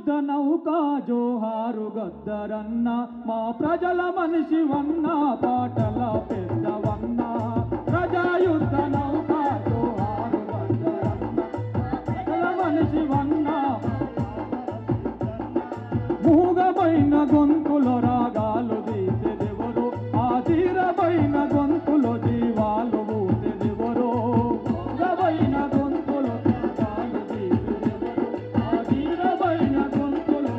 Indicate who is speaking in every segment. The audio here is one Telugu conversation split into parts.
Speaker 1: యుద్ధ నౌక జోహారు గద్దరన్న మా ప్రజల మనిషివన్న పాటల పెద్దవన్న ప్రజాయుద్ధ నౌక జోహారు గద్దరన్న ప్రజల మనిషివన్న మూగమైన గొంతులో రాగాలు తీసేదెవరు ఆ తీరమైన గొంతులో జీవాలు ఊసేదెవరు మూగమైన గొంతులో రాగాలు తీసేదెవరు ఆ తీరమైన గొంతులో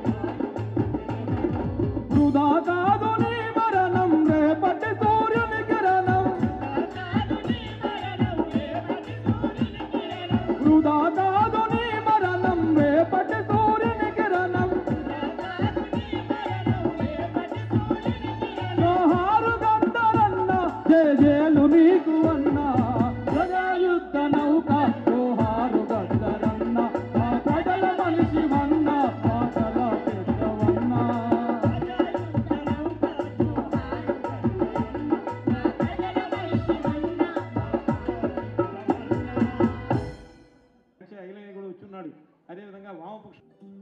Speaker 1: వృధా కాదు నీ మరణం రేపటి సూర్యుని కిరణం వృధా కాదు నీ మరణం రేపటి సూర్యుని కిరణం జేలు నీకు అన్నా ప్రజాయుద్ధ నౌక జోహారు గద్దరన్న ఆ ప్రజల మనిషివన్న పాటల పెద్దవన్న అగిలయ్య కూడా వచ్చున్నాడు. అదేవిధంగా వామపక్ష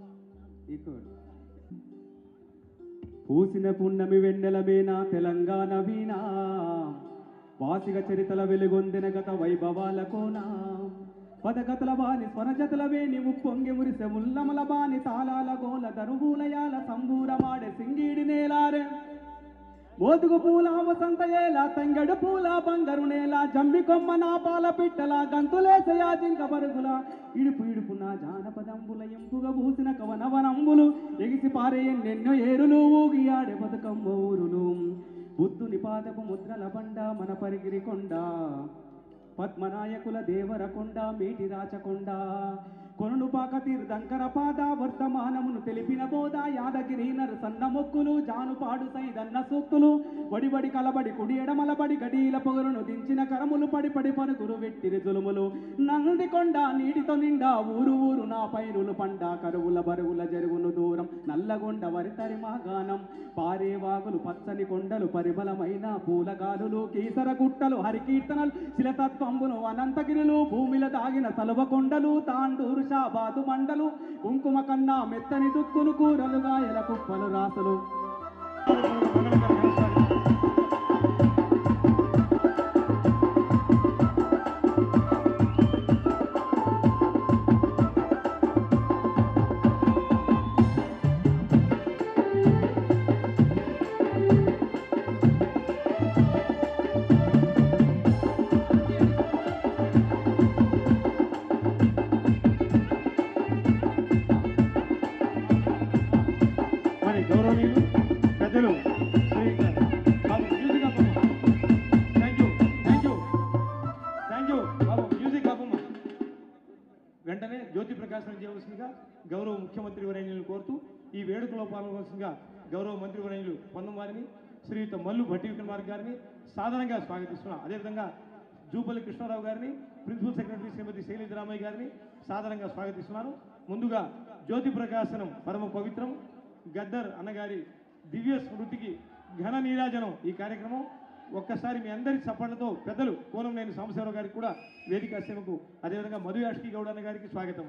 Speaker 1: పూసిన పున్నమి వెన్నెలమేనా తెలంగాణ వీణా వాసిగ చరితల వెలుగొందిన గత వైభవాల కోనా పదకతల బాని స్వరజతల వేణి ఉప్పొంగి మురిసె ముల్లమల బాని తాళాల గోల దరుబూలయాల సంబూరమాడే సింగీడి నేలారే మోదుగు పూల వసంత ఏలా తంగడు పూల బంగారు నేల జంబి కొమ్మ నా పాల పిట్టల గంతులేసయా జింక పరుగుల ఇడుపు ఇడుపు నా జానపదంబుల ఎంపుగా పూసిన కవనవనంబులు ఎగిసి పారే ఎన్నెన్నో ఏరులు ఊగి ఆడే బతుకమ్మ ఊరులు బుద్ధుని పాదపు ముద్రల బండ మన పరిగిరి కొండ పద్మనాయకుల దేవరకొండ మేటి రాచకొండ కొనుడు పాక తీర్థంకర పాద వర్తమానమును తెలిపిన బోధ యాదగిరి నరసన్న మొక్కులు జానుపాడు సైదన్న సూక్తులు వడిబడి కలబడి కుడి ఎడమలబడి గడీల పొగరును దించిన కరములు పడి పడి పరుగురు వెట్టిరి జులుములు నందికొండ నీటితో నిండా ఊరు ఊరు నా పైరులు పండ కరువుల బరువుల జరుగును దూరం నల్లగొండ వరితరి మాగానం పారేవాగులు పచ్చని కొండలు పరిబలమైన పూలగాలులు కీసర గుట్టలు హరికీర్తనలు శిలతత్వంబును అనంతగిరులు భూమిలో దాగిన సలువ కొండలు తాండూరు షాబాదు మండలు కుంకుమ కన్నా మెత్తని దుక్కులు కూరలు గాయల కుప్పలు రాసులు వెంటనే జ్యోతి ప్రకాశనం చేయవలసిందిగా గౌరవ ముఖ్యమంత్రి వర్యులను కోరుతూ ఈ వేడుకలో పాల్గొనవలసిందిగా గౌరవ మంత్రి వర్యులు పొన్నం వారిని శ్రీయుత మల్లు భట్టి విక్రమార్క గారిని సాధారణంగా స్వాగతిస్తున్నాం. అదేవిధంగా జూపల్లి కృష్ణారావు గారిని ప్రిన్సిపల్ సెక్రటరీ శ్రీమతి శైలజరామయ్య గారిని సాధారణంగా స్వాగతిస్తున్నాను. ముందుగా జ్యోతి ప్రకాశనం పరమ పవిత్రం గద్దర్ అన్నగారి దివ్య స్మృతికి ఘన నీరాజనం ఈ కార్యక్రమం. ఒక్కసారి మీ అందరి చప్పట్లతో పెద్దలు కోనంనేని సాంబశివరావు గారికి కూడా వేదిక సేవకు, అదేవిధంగా మధు యాష్కి గౌడ అన్న గారికి స్వాగతం.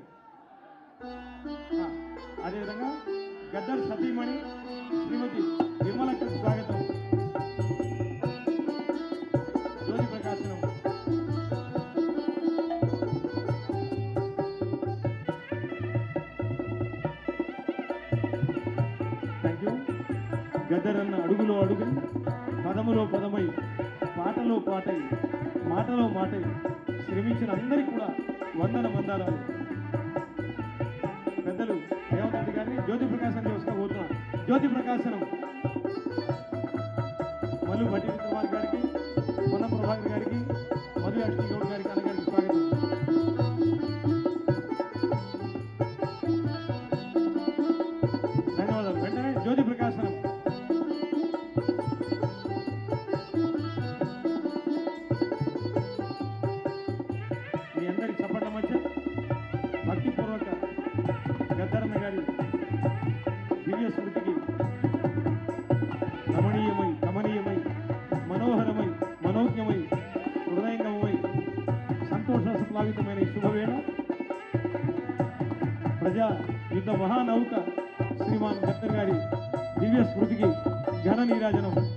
Speaker 1: అదేవిధంగా గద్దర్ సతీమణి శ్రీమతి విమలకు స్వాగతం. జ్యోతి ప్రకాశనం థ్యాంక్ యూ. గద్దర్ అన్న అడుగులో అడుగు, పదములో పదమై, పాటలో పాటై, మాటలో మాటై శ్రమించిన అందరికీ కూడా వందన మందారాలు. పెద్దలు రేవంత్ రెడ్డి గారిని జ్యోతి ప్రకాశనం చేసుకుని పోతున్నారు. జ్యోతి ప్రకాశనం మల్లు భట్టి విక్రమార్ గారికి, పొన్నం ప్రభాకర్ గారికి, మధు యాష్కి గౌడ్ గారికి అన్నగారికి స్వాగతం. ధన్యవాదాలు. వెంటనే జ్యోతి ప్రకాశనం మీ అందరి చప్పట్ల మధ్య భక్తిపూర్వక గద్దరన్న గారి దివ్య స్మృతికి రమణీయమై, కమనీయమై, మనోహరమై, మనోజ్ఞమై, హృదయంగమై, సంతోష సుప్లావితమైన ఈ శుభవేళ ప్రజా
Speaker 2: యుద్ధ మహానౌక శ్రీమాన్ గద్దర్ గారి దివ్య స్మృతికి ఘన నీరాజనం